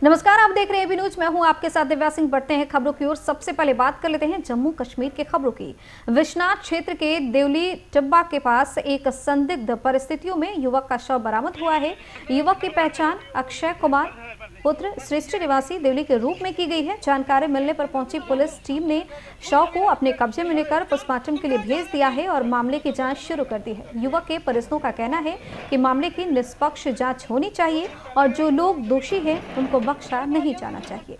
नमस्कार, आप देख रहे हैं एबी न्यूज। मैं हूं आपके साथ दिव्या सिंह। बढ़ते हैं खबरों की ओर। सबसे पहले बात कर लेते हैं जम्मू कश्मीर के खबरों की। विश्वनाथ क्षेत्र के देवली टिब्बा के पास एक संदिग्ध परिस्थितियों में युवक का शव बरामद हुआ है। युवक की पहचान अक्षय कुमार पुत्र सृष्टि निवासी देवली के रूप में की गई है। जानकारी मिलने पर पहुंची पुलिस टीम ने शव को अपने कब्जे में लेकर पोस्टमार्टम के लिए भेज दिया है और मामले की जांच शुरू कर दी है। युवक के परिजनों का कहना है कि मामले की निष्पक्ष जांच होनी चाहिए और जो लोग दोषी हैं उनको बख्शा नहीं जाना चाहिए।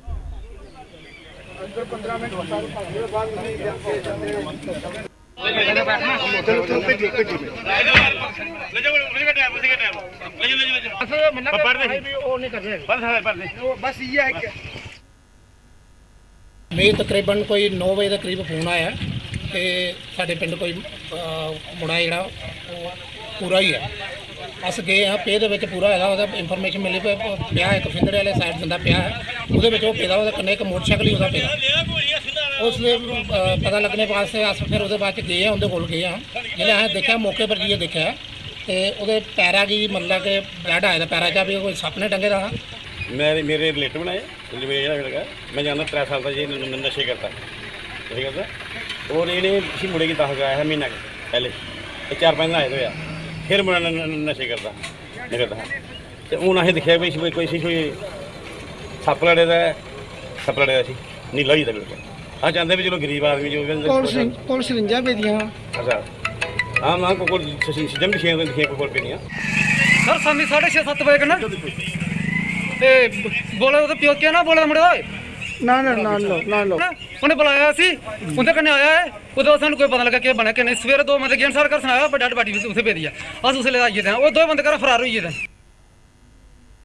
मेरे तकरीबन कोई 9 बजे के करीब फोन आया कि साढ़े पिंड कोई मुंडा जोड़ा पूरा ही है। अस गए हाँ पे पूरा है। इंफॉर्मेशन मिली पिया एक फिंदड़े वाले साइड बंदा पिया है, वो पेदा कन्नै एक मोटरसाइकिल ही पेदा। उसलिए पता लगने वास्ते अस फिर वो बाद गए उनके कोल गए हाँ। जिसले असें देखा मौके पर जाइए देखा तो वो पैरा की मतलब कि ब्लड आया पैरा चा भी कोई सप ने टंगे दा। मेरे रिलेटिव बनाए लगा मैं जानता 3 साल का जी नशे करता और इन्हें इसी मुड़े की 10 आया है महीना पहले 4-5 दिन आए तो यार फिर मुड़ा नशे करता हाँ। तो हूँ असें दिखा भी कोई सप लड़े का सप लड़े का नीला ही था बिल्कुल। हाँ चाहते भी चलो गरीब आदमी जो सरिंजा पेदियां अच्छा हाँ मैं कोई चीज़ां भी दिखियां कोई पेदियां सर शामी 6:30-7 बजे कन्नै बोले तो प्यो क्या ना बोले मुड़े ना उन्हें बुलाया सी उनके कन्नै आया है उधर सानू कोई पता लगा कि बना कि नहीं। सवेरे 2 बंदे गए सारे घर सनाया डेड बाडी उसे पेदी है अस उसे ले आइए वो 2 बंदे घर फरार होइए।